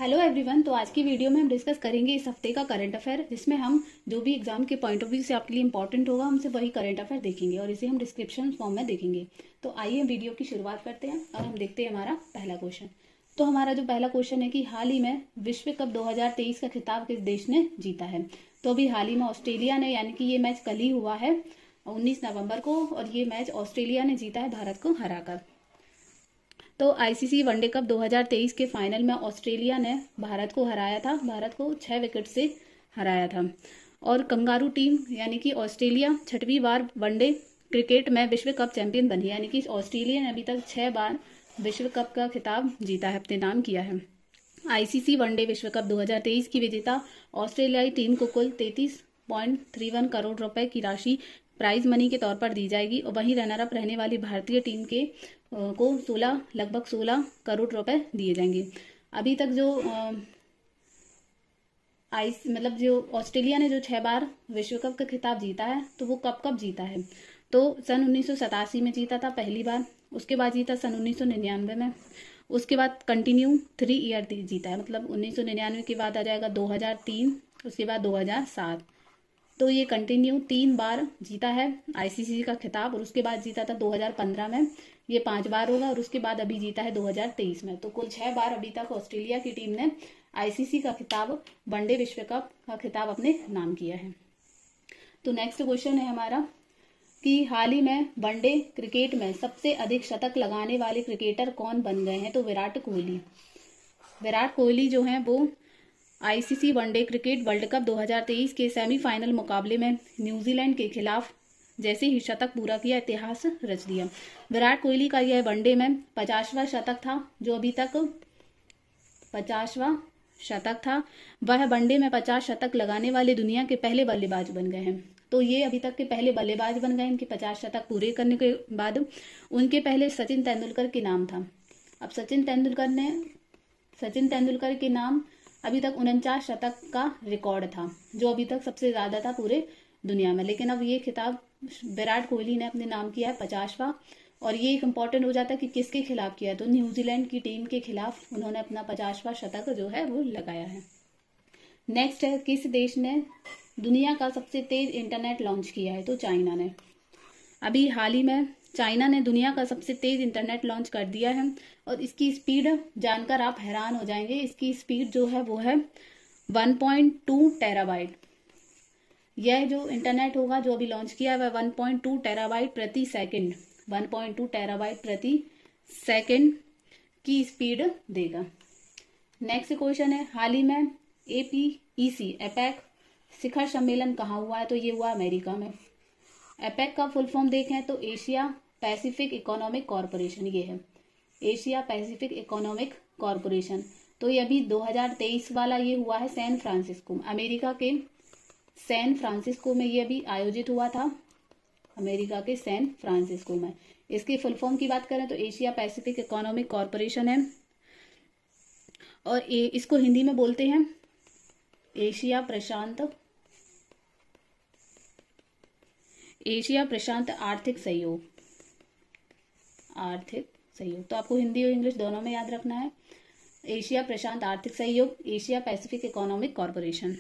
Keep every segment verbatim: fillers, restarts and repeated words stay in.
Hello everyone. तो आज की वीडियो में हम डिस्कस करेंगे इस हफ्ते का करंट अफेयर, जिसमें हम जो भी एग्जाम के पॉइंट ऑफ व्यू से आपके लिए इंपॉर्टेंट होगा हमसे वही करंट अफेयर देखेंगे और इसे हम डिस्क्रिप्शन फॉर्म में देखेंगे। तो आइए वीडियो की शुरुआत करते हैं और हम देखते हैं हमारा पहला क्वेश्चन। तो हमारा जो पहला क्वेश्चन है कि हाल ही में विश्व कप दो हजार तेईस का खिताब किस देश ने जीता है। तो अभी हाल ही में ऑस्ट्रेलिया ने, यानी कि ये मैच कल ही हुआ है उन्नीस नवंबर को, और ये मैच ऑस्ट्रेलिया ने जीता है भारत को हराकर। तो आईसीसी वनडे कप दो हजार तेईस के फाइनल में ऑस्ट्रेलिया ने भारत को हराया था, भारत को छह विकेट से हराया था। और कंगारू टीम यानी कि ऑस्ट्रेलिया छठवीं बार वनडे क्रिकेट में विश्व कप चैंपियन बनी, यानी कि ऑस्ट्रेलिया ने अभी तक छह बार विश्व कप का खिताब जीता है, अपने नाम किया है। आईसीसी वनडे विश्व कप दो हजार तेईस की विजेता ऑस्ट्रेलियाई टीम को कुल तैंतीस पॉइंट तिरपन करोड़ रुपए की राशि प्राइज मनी के तौर पर दी जाएगी, और वहीं रनर अप रहने वाली भारतीय टीम के को सोलह लगभग सोलह करोड़ रुपए दिए जाएंगे। अभी तक जो आइस मतलब जो ऑस्ट्रेलिया ने जो छह बार विश्व कप का खिताब जीता है, तो वो कब कब जीता है। तो सन उन्नीस सौ सतासी में जीता था पहली बार, उसके बाद जीता सन उन्नीस सौ निन्यानवे में, उसके बाद कंटिन्यू थ्री ईयर जीता है, मतलब उन्नीस सौ निन्यानवे के बाद आ जाएगा दो हजार तीन, उसके बाद दो हजार सात। तो ये कंटिन्यू तीन बार जीता है आईसीसी का खिताब, और उसके बाद जीता था दो हजार पंद्रह में, ये पांच बार होगा, और उसके बाद अभी जीता है दो हजार तेईस में। तो कुल छह बार अभी तक ऑस्ट्रेलिया की टीम ने आईसीसी का खिताब, वनडे विश्व कप का खिताब अपने नाम किया है। तो नेक्स्ट क्वेश्चन है हमारा कि हाल ही में वनडे क्रिकेट में सबसे अधिक शतक लगाने वाले क्रिकेटर कौन बन गए हैं। तो विराट कोहली। विराट कोहली जो है वो ICC one day cricket world cup दो हजार तेईस के सेमीफाइनल मुकाबले में न्यूजीलैंड के खिलाफ जैसे ही शतक पूरा किया, इतिहास रच दिया। विराट कोहली का यह वनडे में पचासवां शतक था, जो अभी तक पचासवां शतक था। वह वनडे में पचास शतक लगाने वाले दुनिया के पहले बल्लेबाज बन गए हैं। तो ये अभी तक के पहले बल्लेबाज बन गए इनके पचास शतक पूरे करने के बाद। उनके पहले सचिन तेंदुलकर के नाम था। अब सचिन तेंदुलकर ने सचिन तेंदुलकर के नाम अभी तक उनचास शतक का रिकॉर्ड था, जो अभी तक सबसे ज्यादा था पूरे दुनिया में। लेकिन अब ये खिताब विराट कोहली ने अपने नाम किया है पचासवां, और ये एक इम्पोर्टेंट हो जाता है कि किसके खिलाफ किया है। तो न्यूजीलैंड की टीम के खिलाफ उन्होंने अपना पचासवां शतक जो है वो लगाया है। नेक्स्ट है, किस देश ने दुनिया का सबसे तेज इंटरनेट लॉन्च किया है। तो चाइना ने। अभी हाल ही में चाइना ने दुनिया का सबसे तेज इंटरनेट लॉन्च कर दिया है, और इसकी स्पीड जानकर आप हैरान हो जाएंगे। इसकी स्पीड जो है वो है वन पॉइंट टू टेराबाइट। यह जो इंटरनेट होगा जो अभी लॉन्च किया है वन पॉइंट टू टेराबाइट प्रति second one point two terabyte प्रति सेकंड की स्पीड देगा। नेक्स्ट क्वेश्चन है, हाल ही में एपीईसी एपेक शिखर सम्मेलन कहाँ हुआ है। तो ये हुआ अमेरिका में। एपेक का फुल फॉर्म देखें तो एशिया पैसिफिक इकोनॉमिक कॉरपोरेशन, ये है एशिया पैसिफिक इकोनॉमिक कॉरपोरेशन। तो ये अभी दो हजार तेईस वाला ये हुआ है सैन फ्रांसिस्को, अमेरिका के सैन फ्रांसिस्को में ये अभी आयोजित हुआ था, अमेरिका के सैन फ्रांसिस्को में। इसके फुल फॉर्म की बात करें तो एशिया पैसिफिक इकोनॉमिक कॉरपोरेशन है, और ए, इसको हिंदी में बोलते हैं एशिया प्रशांत एशिया प्रशांत आर्थिक सहयोग आर्थिक सहयोग तो आपको हिंदी और इंग्लिश दोनों में याद रखना है। एशिया प्रशांत आर्थिक सहयोग, एशिया पैसिफिक इकोनॉमिक कॉरपोरेशन।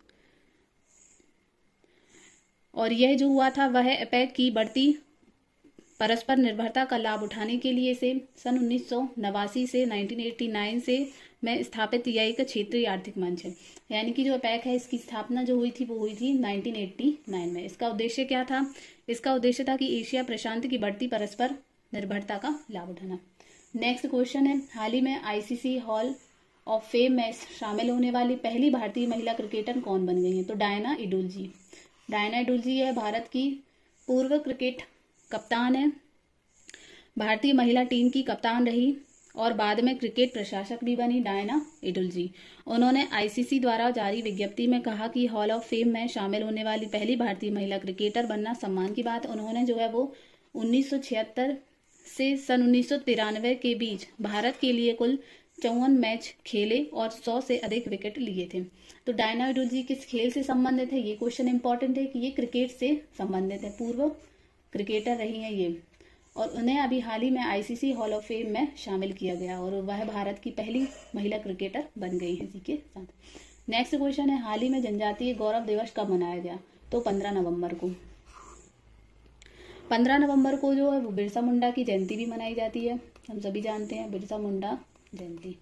और यह जो हुआ था वह एपेक की बढ़ती परस्पर निर्भरता का लाभ उठाने के लिए से सन उन्नीस सौ नवासी से उन्नीस सौ नवासी से में स्थापित यह एक क्षेत्रीय आर्थिक मंच है। यानी कि जो एपेक है इसकी स्थापना जो हुई थी वो हुई थी उन्नीस सौ नवासी में। इसका उद्देश्य क्या था। इसका उद्देश्य था कि एशिया प्रशांत की बढ़ती परस्पर निर्भरता का लाभ उठाना। नेक्स्ट क्वेश्चन है, हाल ही में आईसीसी हॉल ऑफ फेम में शामिल होने वाली पहली भारतीय महिला क्रिकेटर कौन बन गई है। तो डायना इडुल्जी। डायना इडुल्जी है भारत की पूर्व क्रिकेट कप्तान है, भारतीय महिला टीम की कप्तान रही और बाद में क्रिकेट प्रशासक भी बनी डायना इडुल्जी। उन्होंने आईसीसी द्वारा जारी विज्ञप्ति में कहा कि हॉल ऑफ फेम में शामिल होने वाली पहली भारतीय महिला क्रिकेटर बनना सम्मान की बात। उन्होंने जो है वो उन्नीस सौ छिहत्तर से सन उन्नीस सौ तिरानवे के बीच भारत के लिए कुल चौवन मैच खेले और सौ से अधिक विकेट लिए थे। तो डायना इडुल्जी किस खेल से संबंधित है, ये क्वेश्चन इंपॉर्टेंट है कि ये क्रिकेट से संबंधित है, पूर्व क्रिकेटर रही हैं ये। और उन्हें अभी हाल ही में आईसीसी हॉल ऑफ फेम में शामिल किया गया और वह भारत की पहली महिला क्रिकेटर बन गई हैं इसी के साथ। नेक्स्ट क्वेश्चन है, हाल ही में जनजातीय गौरव दिवस कब मनाया गया? तो पंद्रह नवंबर को। पंद्रह नवंबर को जो है वो बिरसा मुंडा की जयंती भी मनाई जाती है, हम सभी जानते हैं बिरसा मुंडा जयंती।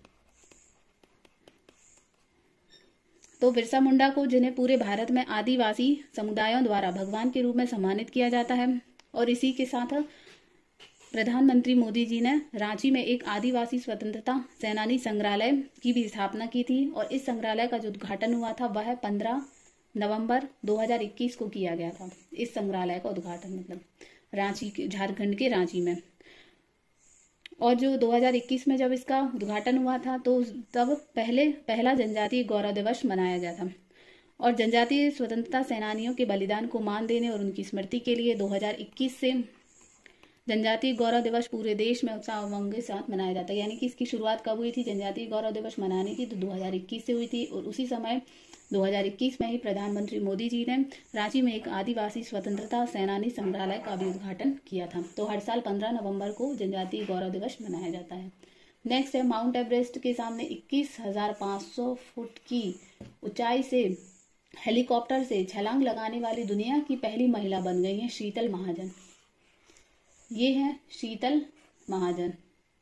तो बिरसा मुंडा को, जिन्हें पूरे भारत में आदिवासी समुदायों द्वारा भगवान के रूप में सम्मानित किया जाता है, और इसी के साथ प्रधानमंत्री मोदी जी ने रांची में एक आदिवासी स्वतंत्रता सेनानी संग्रहालय की भी स्थापना की थी और इस संग्रहालय का जो उद्घाटन हुआ था वह पंद्रह नवंबर दो हज़ार इक्कीस को किया गया था। इस संग्रहालय का उद्घाटन मतलब रांची के, झारखंड के रांची में। और जो दो हज़ार इक्कीस में जब इसका उद्घाटन हुआ था तो तब पहले पहला जनजातीय गौरव दिवस मनाया गया था। और जनजातीय स्वतंत्रता सेनानियों के बलिदान को मान देने और उनकी स्मृति के लिए दो हज़ार इक्कीस से जनजातीय गौरव दिवस पूरे देश में उत्साह उमंग के साथ मनाया जाता है। यानी कि इसकी शुरुआत कब हुई थी जनजातीय गौरव दिवस मनाने की? तो दो हज़ार इक्कीस से हुई थी और उसी समय दो हज़ार इक्कीस में ही प्रधानमंत्री मोदी जी ने रांची में एक आदिवासी स्वतंत्रता सेनानी संग्रहालय का भी उद्घाटन किया था। तो हर साल पंद्रह नवंबर को जनजातीय गौरव दिवस मनाया जाता है। नेक्स्ट है, माउंट एवरेस्ट के सामने इक्कीस हजार पाँच सौ फुट की ऊंचाई से हेलीकॉप्टर से छलांग लगाने वाली दुनिया की पहली महिला बन गई है शीतल महाजन। ये है शीतल महाजन।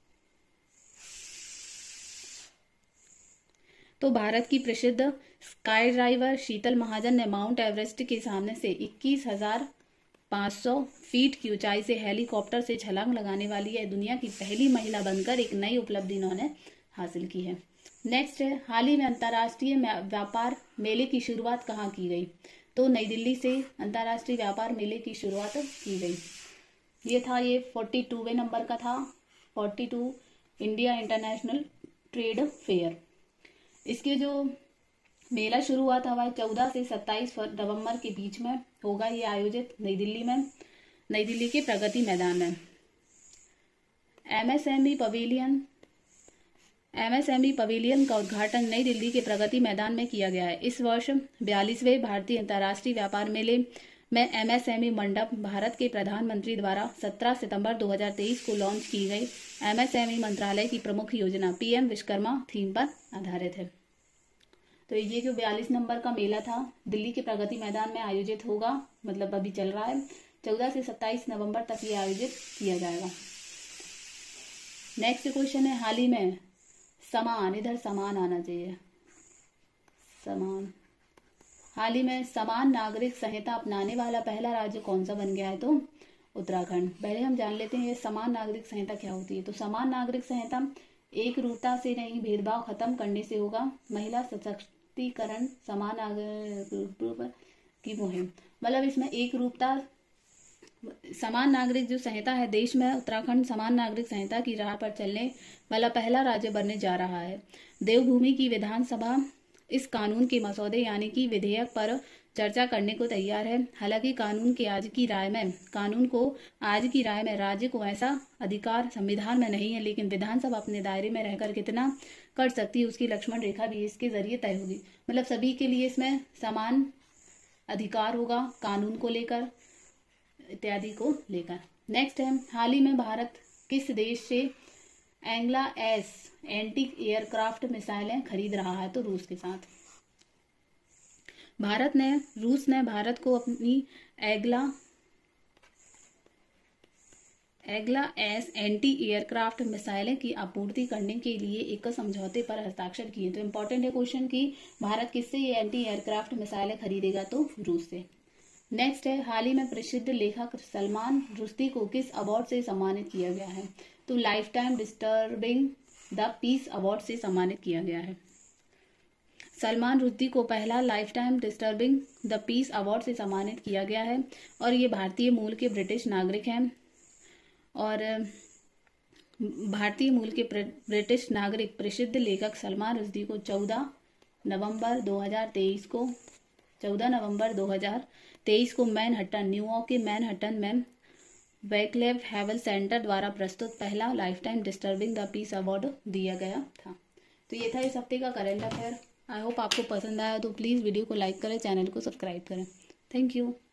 तो भारत की प्रसिद्ध स्काई ड्राइवर शीतल महाजन ने माउंट एवरेस्ट के सामने से इक्कीस हजार पाँच सौ फीट की ऊंचाई से हेलीकॉप्टर से छलांग लगाने वाली है दुनिया की पहली महिला बनकर एक नई उपलब्धि इन्होंने हासिल की है। नेक्स्ट है, हाल ही में अंतर्राष्ट्रीय व्यापार मेले की शुरुआत कहाँ की गई? तो नई दिल्ली से अंतर्राष्ट्रीय व्यापार मेले की शुरुआत की गई। ये था ये बयालीसवें नंबर का था, बयालीस इंडिया इंटरनेशनल ट्रेड फेयर। इसके जो मेला शुरू हुआ था वह चौदह से सत्ताईस नवंबर के बीच में होगा। ये आयोजित नई दिल्ली में, नई दिल्ली के प्रगति मैदान में। एमएसएमई पवेलियन एमएसएमई पवेलियन का उद्घाटन नई दिल्ली के प्रगति मैदान में किया गया है। इस वर्ष बयालीसवें भारतीय अंतर्राष्ट्रीय व्यापार मेले में एमएसएमई मंडप भारत के प्रधानमंत्री द्वारा सत्रह सितंबर दो हज़ार तेईस को लॉन्च की गई एमएसएमई मंत्रालय की प्रमुख योजना पीएम विश्वकर्मा थीम पर आधारित है। तो ये जो बयालीस नंबर का मेला था दिल्ली के प्रगति मैदान में आयोजित होगा, मतलब अभी चल रहा है, चौदह से सत्ताईस नवंबर तक ये आयोजित किया जाएगा। नेक्स्ट क्वेश्चन है, हाल ही में समान, इधर समान आना चाहिए, समान हाल ही में समान नागरिक संहिता अपनाने वाला पहला राज्य कौन सा बन गया है? तो उत्तराखंड। पहले हम जान लेते हैं ये समान नागरिक संहिता क्या होती है। तो समान नागरिक संहिता एक रूपता से नहीं, भेदभाव खत्म करने से होगा, महिला सशक्तिकरण, समान नागरिक की मुहिम। मतलब इसमें एक रूपता, समान नागरिक जो संहिता है देश में, उत्तराखंड समान नागरिक संहिता की राह पर चलने वाला पहला राज्य बनने जा रहा है। देवभूमि की विधानसभा इस कानून के मसौदे यानी कि विधेयक पर चर्चा करने को तैयार है। हालांकि कानून के आज की राय में कानून को आज की राय में राज्य को ऐसा अधिकार संविधान में नहीं है, लेकिन विधानसभा अपने दायरे में रहकर कितना कर सकती है उसकी लक्ष्मण रेखा भी इसके जरिए तय होगी। मतलब सभी के लिए इसमें समान अधिकार होगा कानून को लेकर इत्यादि को लेकर। नेक्स्ट है, हाल ही में भारत किस देश से एंग्ला एस एंटी एयरक्राफ्ट मिसाइलें खरीद रहा है? तो रूस के साथ। भारत ने रूस ने भारत को अपनी Igla Igla S anti aircraft मिसाइलें की आपूर्ति करने के लिए एक समझौते पर हस्ताक्षर किए। तो इम्पोर्टेंट है क्वेश्चन कि भारत किससे ये एंटी एयरक्राफ्ट मिसाइलें खरीदेगा? तो रूस से। नेक्स्ट है, हाल ही में प्रसिद्ध लेखक सलमान रुश्दी को किस अवार्ड से सम्मानित किया गया है? तो lifetime disturbing the peace award से सम्मानित किया गया है। सलमान रुश्दी को पहला lifetime disturbing the peace award से सम्मानित किया गया है और ये भारतीय मूल के ब्रिटिश नागरिक हैं। और भारतीय मूल के ब्रिटिश नागरिक प्रसिद्ध लेखक सलमान रुश्दी को चौदह नवंबर दो हज़ार तेईस को चौदह नवंबर दो हज़ार तेईस को मैनहट्टन, न्यूयॉर्क के मैनहट्टन में वैक्लेव हैवल सेंटर द्वारा प्रस्तुत पहला lifetime disturbing the peace award दिया गया था। तो ये था इस हफ्ते का करंट अफेयर। आई होप आपको पसंद आया, तो प्लीज़ वीडियो को लाइक करें, चैनल को सब्सक्राइब करें। Thank you.